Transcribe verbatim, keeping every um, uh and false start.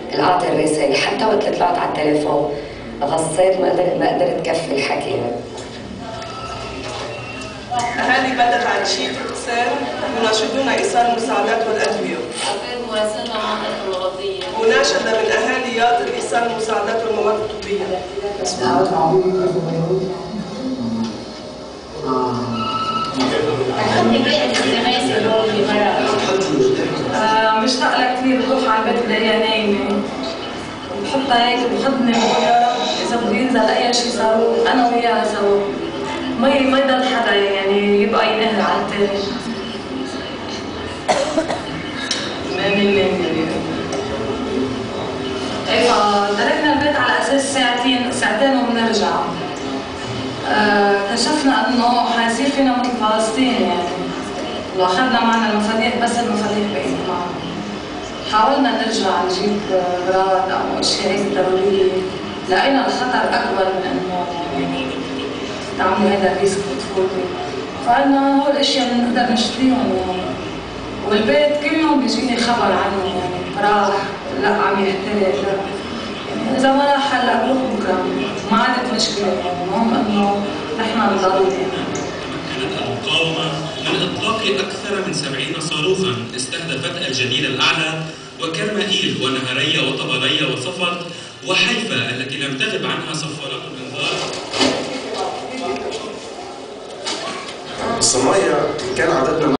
القعدة الرسائل حتى وقت طلعت على التليفون غصيت، ما قدرت ما قدرت كفي الحكي. أهالي بلدة عريشية القصير يناشدون إيصال المساعدات والأدوية. مناشدة من أهالي ياطر إيصال المساعدات والمواد الطبية. مشتاق لها كثير، بروح على البيت بلاقيها نايمة بحطها هيك بحضني ويا إذا بده ينزل أي شيء صار أنا وياها سوا، ما ما يضل حدا يعني يبقى ينهر على التاني. ما من ايه فتركنا البيت على اساس ساعتين ساعتين وبنرجع. آه اكتشفنا انه حيصير فينا مثل فلسطين يعني، واخذنا معنا المفاتيح بس المفاتيح بقيت معنا. حاولنا نرجع نجيب اغراض او اشياء هيك ضروريه، لقينا الخطر اكبر من انه يعني تعملي هذا الريسك وتفوتي، فقلنا هول الاشياء بنقدر نشتريهم يعني. والبيت كل يوم بيجيني خبر عنه يعني، راح لا عم يحترق لا يعني، اذا ما راح هلا بروح بكره ما عادت مشكله يعني، المهم انه نحن نضل يعني. تمكنت المقاومه من اطلاق اكثر من سبعين صاروخا استهدفت الجليل الاعلى وكرمائيل ونهريه وطبريه وصفد وحيفا التي لم تغب عنها صفارات الانذار. الصنايع كان عددنا